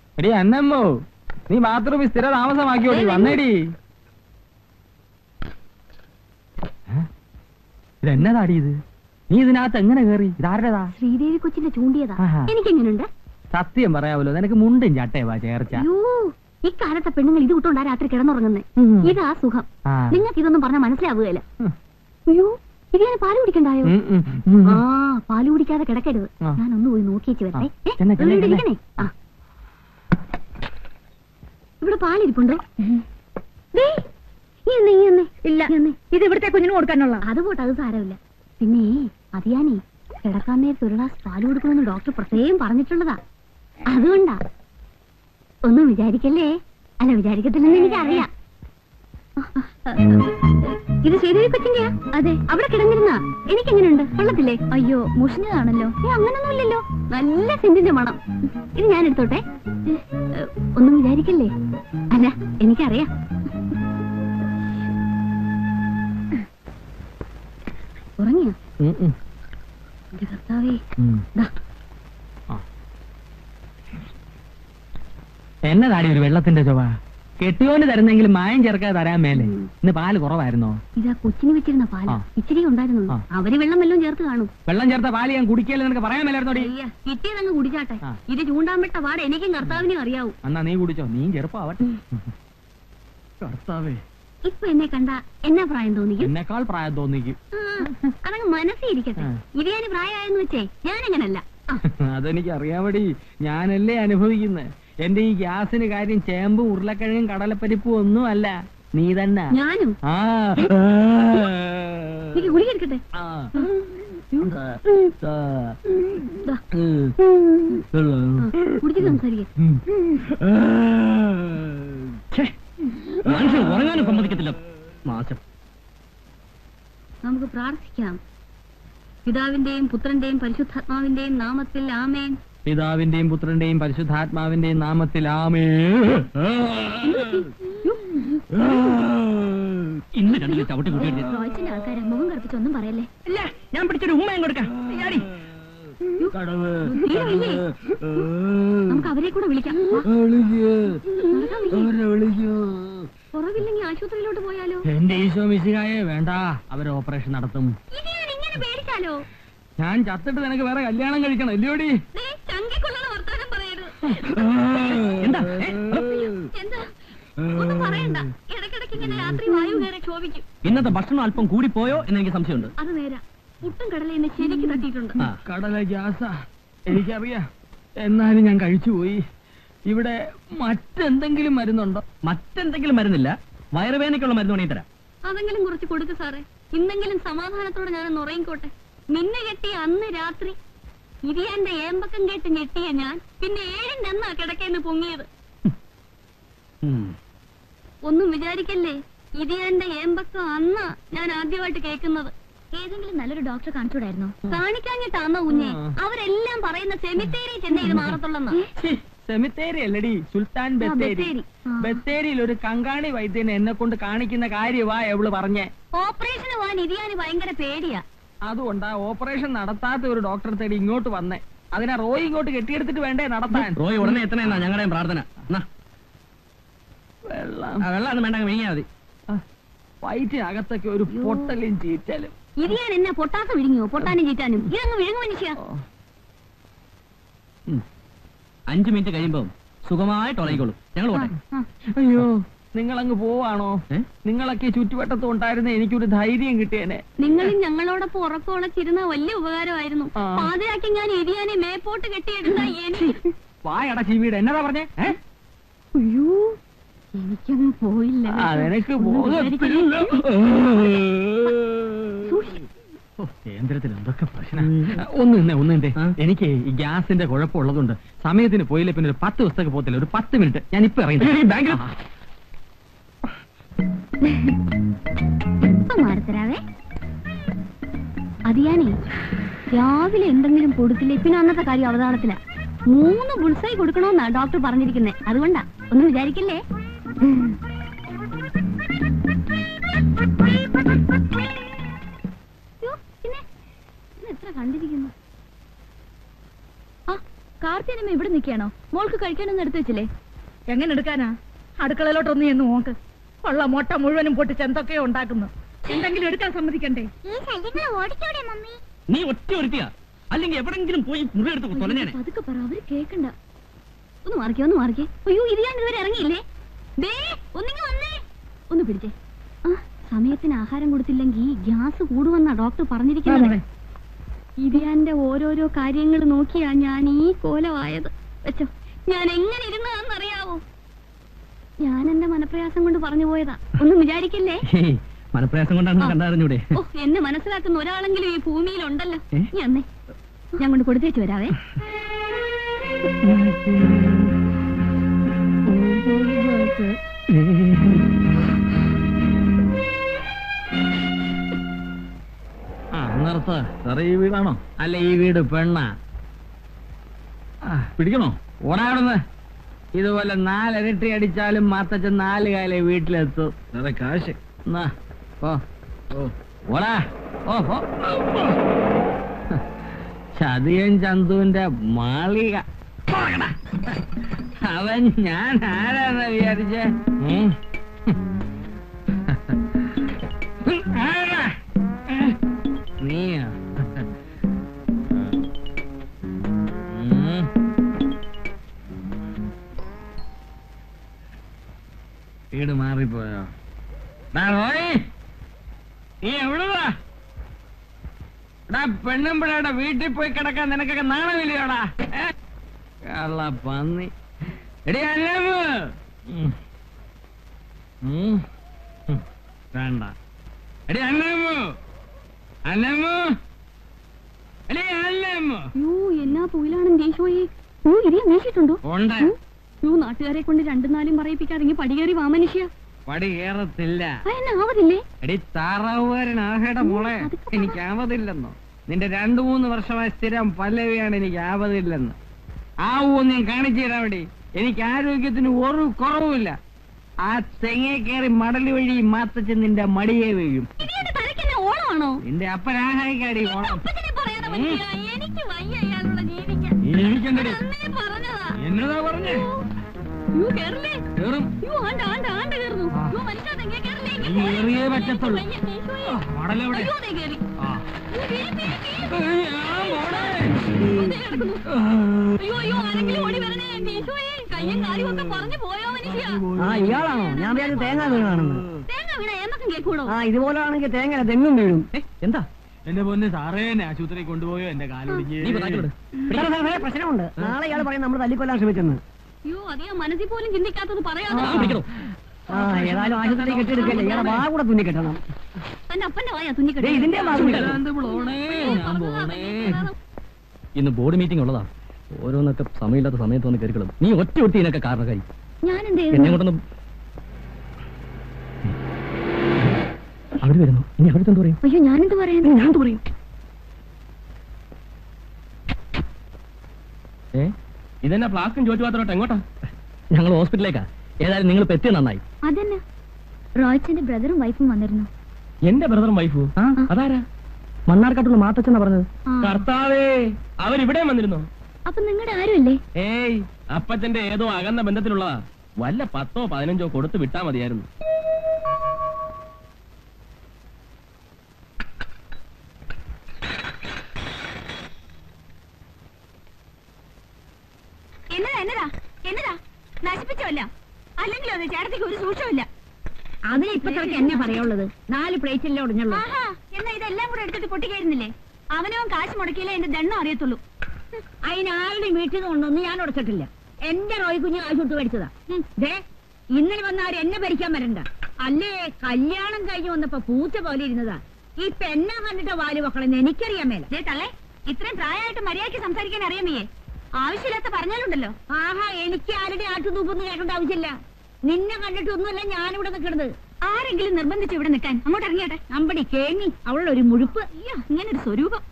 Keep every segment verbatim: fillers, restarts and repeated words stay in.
എടി അന്നമ്മോ, നീ ബാത്റൂമിൽ സ്ഥിര താമസമാക്കിയോടി, വന്നേടി. ഇതെന്നതാടി ഇത്? നീ ഇതിനകത്ത് എങ്ങനെ കേറി? ഇതാരുടേതാ? ശ്രീദേവി കൊച്ചിന്റെ ചൂണ്ടിയതാ. എനിക്കെങ്ങനെയുണ്ട്? സത്യം പറയാമല്ലോ, നിനക്ക് മുണ്ടും ചട്ടയവാ ചേർച്ച. ഇക്കാലത്തെ പെണ്ണുങ്ങൾ ഇത് വിട്ടോണ്ടാ രാത്രി കിടന്നുറങ്ങുന്നേ. ഇതാ സുഖം. നിങ്ങൾക്ക് ഇതൊന്നും പറഞ്ഞാൽ മനസ്സിലാവുകയല്ല. അയ്യോ, ഇത് ഞാൻ പാല് കുടിക്കണ്ടായോ? ആ, പാല് കുടിക്കാതെ കിടക്കരുത്. ഞാനൊന്ന് പോയി നോക്കിയേച്ച് വരട്ടെ. ഇവിടെ പാലിരിപ്പുണ്ടോ? ഇല്ല, ഇത് ഇവിടുത്തെ കുഞ്ഞിന് കൊടുക്കാനുള്ള. അത് പോട്ടെ, അത് സാരമില്ല. പിന്നെ അതിയാനേ കിടക്കാൻ നേരത്തെ ഒരു ഗ്ലാസ് പാല് കൊടുക്കണമെന്ന് ഡോക്ടർ പ്രത്യേകം പറഞ്ഞിട്ടുള്ളതാ. അതുകൊണ്ടാ. ഒന്നും വിചാരിക്കല്ലേ. അല്ല, വിചാരിക്കത്തില്ലെന്ന് എനിക്കറിയാം. ഇത് ശ്രീദേവി കൊച്ചിന്റെയാ? അതെ. അവിടെ കിടന്നിരുന്നാ? എനിക്കെങ്ങനെയുണ്ട്? കൊള്ളത്തില്ലേ? അയ്യോ, മുഷിഞ്ഞതാണല്ലോ. ഏ, അങ്ങനൊന്നുമില്ലല്ലോ. നല്ല സെന്റിന്റെ മണം. ഇത് ഞാൻ എടുത്തോട്ടെ? ഒന്നും വിചാരിക്കല്ലേ. അല്ല, എനിക്കറിയാം. ഉറങ്ങിയോ? കർത്താവേ, എന്നതാടി ഒരു വെള്ളത്തിന്റെ ചൊവ്വ? കെട്ടിയോന് തരുന്നെങ്കിലും മായം ചേർക്കാതെ തരാൻ മേലെ. ഇന്ന് പാല് കുറവായിരുന്നോ? ഇതാ കൊച്ചിന് വെച്ചിരുന്ന പാല് ഇച്ചിരി ഉണ്ടായിരുന്നു. അവര് വെള്ളം വല്ലതും ചേർത്ത് കാണും. വെള്ളം ചേർത്ത പാല് ഞാൻ കുടിക്കല്ലേ നിനക്ക് പറയാൻ മേലായിരുന്നോടി? കിട്ടിയതങ്ങ് കുടിച്ചാട്ടെ. ഇത് ചൂണ്ടാൻ വിട്ട പാട് എനിക്കും കർത്താവിനും അറിയാവൂ. എന്നാ നീ കുടിച്ചോ, നീ ചെറുപ്പാവട്ടെ. കർത്താവേ, ഇപ്പൊ എന്നെ കണ്ട എന്നാ പ്രായം തോന്നിക്കും? എന്നെക്കാൾ പ്രായം തോന്നിക്കും. അതങ്ങ് മനസ്സിരിക്കട്ടെ. ഇത് ഞാൻ പ്രായമായെന്ന് വെച്ചേ ഞാനെങ്ങനല്ല. അതെനിക്ക് അറിയാമടി, ഞാനല്ലേ അനുഭവിക്കുന്നേ. എന്റെ ഈ ഗ്യാസിന് കാര്യം ചേമ്പും ഉരുളക്കിഴങ്ങും കടലപ്പരിപ്പും ഒന്നും അല്ല, നീ തന്നെ. ഞാനും. ആ, ഗുളികെടുക്കട്ടെ. കുടിച്ച് സംസാരിക്കേ. മനുഷ്യൻ ഉറങ്ങാനും സമ്മതിക്കത്തില്ല. മാസം നമുക്ക് പ്രാർത്ഥിക്കാം. പിതാവിന്റെയും പുത്രന്റെയും പരിശുദ്ധാത്മാവിന്റെയും നാമത്തിൽ ആമേൻ. പിതാവിന്റെയും പുത്രന്റെയും പരിശുദ്ധാത്മാവിന്റെയും നാമത്തിൽ ആമേൻ. ഇന്ന് രണ്ടിൽ ചവിട്ടി കൂട്ടി ആൾക്കാരെ മുഖം കറുപ്പിച്ചൊന്നും പറയല്ലേ. ഇല്ല, ഞാൻ പിടിച്ചൊരു ഉമ്മയും കൊടുക്കാം. നമുക്ക് അവരെ കൂടെ വിളിക്കാം. കുറവില്ലെങ്കിൽ ആശുപത്രിയിലോട്ട് പോയാലോ? എന്റെ ഈശോ മിശിഹായെ, വേണ്ട, അവര് ഓപ്പറേഷൻ നടത്തും. ഇങ്ങനെ പേടിച്ചാലോ? ഞാൻ ചത്തിട്ട് നിനക്ക് വേറെ കല്യാണം കഴിക്കണം അല്ലയോടി? വർത്താനം പറയരുത്. എന്താ എന്താ ഒന്നും പറയണ്ട. ഇടയ്ക്കിടയ്ക്ക് ഇങ്ങനെ രാത്രി വായു കയറി ക്ഷോഭിക്കും. ഇന്നത്തെ ഭക്ഷണം അല്പം കൂടിപ്പോയോ എന്ന് എനിക്ക് സംശയമുണ്ട്. അത് നേരാ. പുട്ടും കടല എന്നെ ശരിക്ക് തട്ടിയിട്ടുണ്ട്. കടല ഗ്യാസാ എനിക്കറിയാം, എന്നാലും ഞാൻ കഴിച്ചുപോയി. ഇവിടെ മറ്റെന്തെങ്കിലും മരുന്നുണ്ടോ? മറ്റെന്തെങ്കിലും മരുന്നില്ല, വയറുവേദനയ്ക്കുള്ള മരുന്ന് വേണമെങ്കിൽ തരാം. അതെങ്കിലും കുറച്ച് കൊടുക്ക് സാറേ. ഇന്നെങ്കിലും സമാധാനത്തോടെ ഞാനൊന്ന് ഉറങ്ങിക്കോട്ടെ. നിന്നെ കെട്ടിയ അന്ന് രാത്രി ഇരിയാന്റെ ഏമ്പക്കം കേട്ട് ഞെട്ടിയ ഞാൻ പിന്നെ ഏഴിന്റെ അന്നാ കിടക്കേന്ന് പൊങ്ങിയത്. ഒന്നും വിചാരിക്കല്ലേ. ഇരിയാന്റെ ഏമ്പക്കം അന്നാ ഞാൻ ആദ്യമായിട്ട് കേൾക്കുന്നത്. ഏതെങ്കിലും നല്ലൊരു ഡോക്ടറെ കാണിച്ചൂടായിരുന്നോ? കാണിക്കാഞ്ഞിട്ടാന്നോ കുഞ്ഞെ? അവരെല്ലാം പറയുന്ന സെമിത്തേരി ചെന്നൈ ഇത് മാറത്തുള്ളെന്നാ. സെമിത്തേരി അല്ലടി, സുൽത്താൻ ബത്തേരി. ബത്തേരിയിൽ ഒരു കങ്കാണി വൈദ്യനെ എന്നെ കൊണ്ട് കാണിക്കുന്ന കാര്യവാ എവള് പറഞ്ഞേ. ഓപ്പറേഷന് പോവാൻ ഇരിയാന് ഭയങ്കര പേടിയാ. അതുകൊണ്ടാ ഓപ്പറേഷൻ നടത്താത്ത ഒരു ഡോക്ടറെ തേടി ഇങ്ങോട്ട് വന്നേ. അതിനാ റോയ് ഇങ്ങോട്ട് കെട്ടിയെടുത്തിട്ട് വേണ്ടേ നടത്താൻ. റോയ് ഉടനെ എത്തണെന്നാ ഞങ്ങളുടെ പ്രാർത്ഥന. വെള്ളം വെള്ളം വേണ്ട, വീങ്ങിയാ മതി. വയറ്റിനകത്തൊക്കെ ഒരു പൊട്ടലും ചീറ്റലും. ഇരിയാൻ എന്നെ പൊട്ടാത്ത വിഴുങ്ങിയോ? പൊട്ടാനും ചീറ്റാനും ഇതങ്ങ് വിഴുങ്ങു മനുഷ്യ. അഞ്ചു മിനിറ്റ് കഴിയുമ്പോ സുഖമായിട്ട് ഉറങ്ങിക്കോളൂ. ഞങ്ങൾ പോട്ടെ. അയ്യോ, നിങ്ങളങ്ങ് പോവാണോ? നിങ്ങളൊക്കെ ചുറ്റുവട്ടത്തും ഉണ്ടായിരുന്ന എനിക്കൊരു ധൈര്യം കിട്ടിയേനെ. നിങ്ങളും ഞങ്ങളോടൊപ്പം ഉറക്കമുളച്ചിരുന്ന വലിയ ഉപകാരമായിരുന്നു. പാതിരാക്കി ഞാൻ എരിയാനെ മേപ്പോട്ട് കെട്ടിയെടുത്ത എനിക്ക് വായട ചീവീട് എന്നതാ പറഞ്ഞേ? അയ്യോ, എനിക്കങ്ങ് പോയില്ല. അതെനിക്ക് കേന്ദ്രത്തിൽ എന്തൊക്കെ പ്രശ്നം. ഒന്ന് നിന്നേ ഒന്ന് നിന്നേ. എനിക്ക് ഈ ഗ്യാസിന്റെ കുഴപ്പമുള്ളതുകൊണ്ട് സമയത്തിന് പോയില്ല. പിന്നെ ഒരു പത്ത് ദിവസത്തേക്ക് പോകത്തില്ല. ഒരു പത്ത് മിനിറ്റ് ഞാൻ ഇപ്പൊ ഇറങ്ങി ബാങ്കിൽ മാറത്തരാവേ. അതിയാനേ രാവിലെ എന്തെങ്കിലും കൊടുത്തില്ലേ പിന്നെ അന്നത്തെ കാര്യം അവതാളത്തില. മൂന്ന് ബുൾസായി കൊടുക്കണമെന്നാ ഡോക്ടർ പറഞ്ഞിരിക്കുന്നേ. അതുകൊണ്ടാ, ഒന്നും വിചാരിക്കില്ലേ. പിന്നെ എത്ര കണ്ടിരിക്കുന്നു. ആ കാർത്തിയനമ്മ ഇവിടെ നിൽക്കാണോ? മോൾക്ക് കഴിക്കാനൊന്നും എടുത്തു വെച്ചില്ലേ? എങ്ങനെ എടുക്കാനാ? അടുക്കളയിലോട്ടൊന്നും എന്ന് നോക്ക്. ഉള്ള മുട്ട മുഴുവനും പൊട്ടിച്ച് എന്തൊക്കെയോ ഉണ്ടാക്കുന്നു. എന്തെങ്കിലും എടുക്കാൻ സമ്മതിക്കണ്ടേ? നീ ഒറ്റ ഒരുത്തിയാ, അല്ലെങ്കിൽ എവിടെങ്കിലും പോയി മുറിയെടുത്ത് തൊലഞ്ഞേനെ. അതൊക്കെ പറ, അവര് കേക്കണ്ട. ഒന്ന് മാറിക്കേ, ഒന്ന് മാറിക്കേ. അയ്യോ, ഇത് ഞാൻ ഇതുവരെ ഇറങ്ങിയില്ലേ? ഒന്ന് പിടിച്ചേ. ആ, സമയത്തിന് ആഹാരം കൊടുത്തില്ലെങ്കിൽ ഗ്യാസ് കൂടുമെന്നാ ഡോക്ടർ പറഞ്ഞിരിക്കുന്നത്. ഇതിയാന്റെ ഓരോരോ കാര്യങ്ങൾ നോക്കിയാ ഞാൻ ഈ കോലമായത്. വെച്ചോ, ഞാൻ എങ്ങനെ ഇരുന്നതെന്നറിയാവോ? ഞാൻ എന്റെ മനപ്രയാസം കൊണ്ട് പറഞ്ഞു പോയതാ, ഒന്നും വിചാരിക്കല്ലേ. മനപ്രയാസം കൊണ്ടാണ് കണ്ടറിഞ്ഞൂടെ? ഓ, എന്നെ മനസ്സിലാക്കുന്ന ഒരാളെങ്കിലും ഈ ഭൂമിയിലുണ്ടല്ലോ. നീ അന്നേ ഞാൻ കൊണ്ട് കൊടുത്തേച്ചു വരാവേ. ആ, നിർത്ത. സാറേ, ഈ വീടാണോ? അല്ല, ഈ വീട് പെണ്ണാ. പിടിക്കണോ? ഓടാവിടുന്ന്. ഇതുപോലെ നാലിരട്ടി അടിച്ചാലും മാത്തച്ഛൻ നാല് കാലേ വീട്ടിലെത്തും. സാറേ, കാശ് എന്നാ. ഓ ഓ ഓടാ. ഓ ഓ ചതിയൻ ചന്തുവിന്റെ മാളിക. അവൻ ഞാൻ ആരാന്ന് വിചാരിച്ചേ? നീയാ? വീട് മാറിപ്പോയോ? നീ എവിടുവാ? പെണ്ണും പിള്ളേടെ വീട്ടിൽ പോയി കിടക്കാൻ നിനക്കൊക്കെ നാണമില്ലയോടാ? കള്ള പന്നി. എടി അല്ലമ്മു, വേണ്ട. എടി അല്ലമ്മു, അല്ലമ്മു, എടി അല്ലമ്മു. യോ, എന്നാ തൊഴിലാണെന്ന് ദേശോയെ. ഓ, ഇതേ വീശിട്ടുണ്ടോ? ഉണ്ട്. യോ, നാട്ടുകാരെ കൊണ്ട് രണ്ടും നാലും പറയിപ്പിക്കാതെങ്കിൽ പടി കയറി വാ മനുഷ്യ. പടി കയറത്തില്ല. ആവതില്ലേ? എടി താറാവുകാരനാകേടെ മോളെ, എനിക്ക് ആവതില്ലെന്നോ? നിന്റെ രണ്ടു മൂന്ന് വർഷമായി സ്ഥിരം പല്ലവിയാണ് എനിക്ക് ആവതില്ലെന്ന്. ആവൂന്ന് ഞാൻ കാണിച്ചു തരാൻ വേണ്ടി. എനിക്ക് ആരോഗ്യത്തിന് ഒരു കുറവുമില്ല. ആ തെങ്ങേ കയറി മടല് വഴി മാത്തച്ഛൻ നിന്റെ മടിയെ വീഴും. ഓണമാണോ? നിന്റെ അപ്പനാഹായിക്കാടി ഓണം. എന്നതാ പറഞ്ഞേ? കേറിയേ പറ്റത്തുള്ളൂ. മടലെവിടെ? ആ, ഇയാളാണോ? ഞാൻ വിചാരിച്ചു തേങ്ങ വീണാണെന്ന്. തേങ്ങ വീണ എന്നൊക്കെ കേൾക്കൂടോ? ആ, ഇതുപോലെ ആണെങ്കിൽ തേങ്ങ തെങ്ങും വീഴും. എന്താ എന്റെ പൊന്ന് സാറേ, ആശുപത്രി കൊണ്ടുപോയോ? എന്റെ കാലൊടിഞ്ഞ് പ്രശ്നമുണ്ട്. നാളെ ഇയാൾ പറയും നമ്മൾ തല്ലിക്കൊല്ലാൻ ശ്രമിച്ചെന്ന്. അയ്യോ, അത് ഞാൻ മനസ്സിൽ പോലും ചിന്തിക്കാത്തത് പറയാതെ. ആ, ഏതായാലും ആശുപത്രി കെട്ടിയെടുക്കല്ലേ, ഇയാളെ വാ കൂടെ തുന്നി കെട്ടണം. തന്റെ അപ്പന്റെ വായാ തുന്നി കെട്ടി. ഇതിന്റെ വാ തുന്നി ഇന്ന് ബോർഡ് മീറ്റിംഗ് ഉള്ളതാ. ഓരോന്നൊക്കെ സമയമില്ലാത്ത സമയത്ത് വന്ന് കയറിക്കളും. നീ ഒറ്റ ഒറ്റ ഇതിനൊക്കെ കാരണക്കാരി. ഞാൻ എന്തേ എന്നെ കൊണ്ടൊന്നും അവര് വരുന്നു. ഇനി അവരുടെ എന്ത് പറയും? അയ്യോ, ഞാനെന്ത് പറയാൻ? ഞാൻ എന്ത് പറയും? ഏ, ഇതെന്നാ ഫ്ലാസ്കും ചോദിച്ചു മാത്രോട്ടെ? എങ്ങോട്ടാ? ഞങ്ങൾ ഹോസ്പിറ്റലിലേക്കാ. ഏതായാലും നിങ്ങൾ എത്തിയ നന്നായി. അതന്നെ, റോയ്ച്ചന്റെ ബ്രദറും വൈഫും വന്നിരുന്നു. എന്റെ ബ്രദറും വൈഫും? അതാരാ? മണ്ണാർക്കാട്ടുള്ള മാത്തച്ഛനാ പറഞ്ഞത്. കർത്താവേ, അവരിവിടെ വന്നിരുന്നോ? അപ്പൊ നിങ്ങളുടെ ആരുമല്ലേ? ഏയ്, അപ്പച്ചന്റെ ഏതോ അകന്ന ബന്ധത്തിലുള്ളതാ. വല്ല പത്തോ പതിനഞ്ചോ കൊടുത്ത് വിട്ടാ മതിയായിരുന്നു. എന്നതാ എന്നതാ എന്നതാ നശിപ്പിച്ചോല്ല, അല്ലെങ്കിൽ അത് ചേട്ടത്തിക്ക് ഒരു സൂക്ഷമില്ല. അതിന് ഇപ്പത്തേക്ക് എന്നെ പറയുള്ളത്? നാല് പ്ലേറ്റിലെ ഒടിഞ്ഞുള്ളൂ. എന്നാ ഇതെല്ലാം കൂടെ എടുത്തിട്ട് പൊട്ടിക്കായിരുന്നില്ലേ? അവനവൻ കാശ് മുടക്കിയില്ലേ എന്റെ ദണ്ണം അറിയത്തുള്ളൂ. അതിനാരുടെയും വീട്ടിൽ നിന്ന് കൊണ്ടൊന്നും ഞാൻ ഉടച്ചിട്ടില്ല. എന്റെ റോയ് കുഞ്ഞ് കാശ് കൊടുത്ത് മേടിച്ചതാ. ദേ, ഇന്നലെ വന്നാരും എന്നെ ഭരിക്കാൻ വരണ്ട. അല്ലേ, കല്യാണം കഴിഞ്ഞ് വന്നപ്പോ പൂച്ച പോലെ ഇരുന്നതാ. ഈ പെണ്ണ കണ്ടിട്ട് വാല് മക്കളെന്ന് എനിക്കറിയാൻ മേല. തള്ളേ, ഇത്രയും പ്രായമായിട്ട് മര്യാദയ്ക്ക് സംസാരിക്കാൻ അറിയാമേ? ആവശ്യമില്ലാത്ത പറഞ്ഞാലുണ്ടല്ലോ. ആഹാ, എനിക്ക് ആരുടെ ആട്ടുതൂപ്പൊന്നും കേൾക്കേണ്ട ആവശ്യമില്ല. നിന്നെ കണ്ടിട്ടൊന്നുമല്ല ഞാനിവിടെ നിൽക്കണത്. ആരെങ്കിലും നിർബന്ധിച്ചു ഇവിടെ നിൽക്കാൻ? അങ്ങോട്ട് ഇറങ്ങിയാട്ടെ. അമ്പടി കേങ്ങി അവളുടെ ഒരു മുഴുപ്പ്. അയ്യോ, ഇങ്ങനൊരു സ്വരൂപം.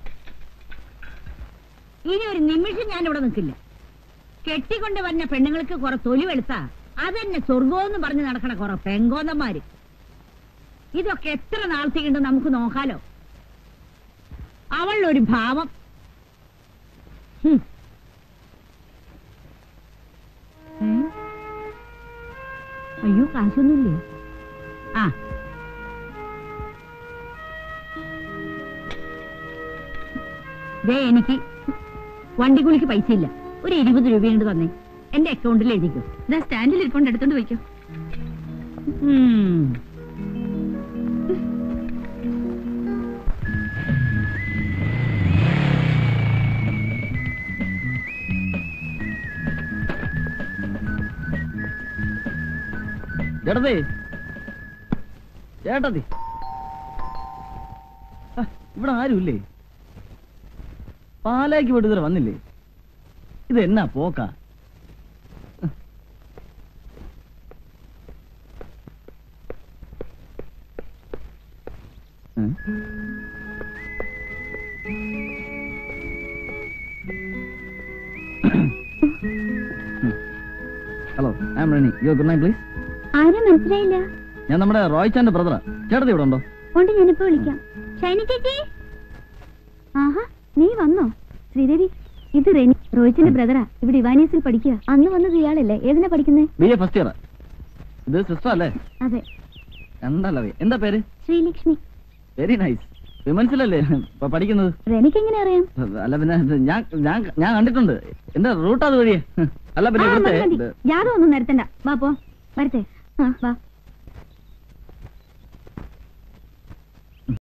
ഇനി ഒരു നിമിഷം ഞാനിവിടെ നിൽക്കില്ല. കെട്ടിക്കൊണ്ട് വന്ന പെണ്ണുങ്ങൾക്ക് കുറെ തൊലി വെളുത്താ അതെന്നെ സ്വർഗോന്ന് പറഞ്ഞ് നടക്കണ കുറെ പെങ്കോന്നന്മാര്. ഇതൊക്കെ എത്ര നാളത്തേക്കുണ്ട് നമുക്ക് നോക്കാലോ. അവളുടെ ഒരു ഭാവം. അയ്യോ കാശൊന്നുമില്ലേ? ആ ദേ എനിക്ക് വണ്ടിക്കൂലിക്ക് പൈസ ഇല്ല. ഒരു ഇരുപത് രൂപയുണ്ട് തന്നെ എന്റെ അക്കൗണ്ടിൽ എഴുതിക്കോ. ഇതാ സ്റ്റാൻഡിൽ ഇരിക്കൊണ്ട് എടുത്തോണ്ട് വയ്ക്കോ. ചേട്ടത്തി ചേട്ടത്തി ഇവിടെ ആരുമില്ലേ? പാലാക്ക് പോയിട്ട് ഇതുവരെ വന്നില്ലേ? ഇത് എന്നാ പോക്കാ? Hello, I am Reni. Your good night please. ആരും മനസ്സിലായില്ല. ഞാൻ നമ്മുടെ റോയ്ച്ചാന്റെ ബ്രദറാ. ചേട്ടത്തി ഇവിടെ ഉണ്ടോ? ഉണ്ട്, ഞാനിപ്പോ വിളിക്കാം. ഷൈനി ചേച്ചി. ആഹാ, നീ വന്നോ? ശ്രീദേവി, ഇത് റെനി, റോയ്ച്ചന്റെ ബ്രദറാ. ഇവിടെ ഇവാനിയസിൽ പഠിക്കുക. അന്ന് വന്നത് ഇയാളല്ലേ? ഏതിനാ പഠിക്കുന്നത്? B A first year. ഇത് സിസ്റ്റർ അല്ലേ? അതെ. കണ്ടല്ലോ. എന്താ പേര്? ശ്രീലക്ഷ്മി. Very nice. വിമൻസിലല്ലേ പഠിക്കുന്നത്? റെനിക്ക് എങ്ങനെ അറിയാം? അല്ല പിന്നെ ഞാൻ ഞാൻ ഞാൻ കണ്ടിട്ടുണ്ട്. എന്റെ റൂട്ട് അത് വഴിയേ. അല്ല പിന്നെ ഇവിടുത്തെ യാതൊന്നും നിരത്തണ്ട. വാ പോ, വരട്ടെ. ആ വാ.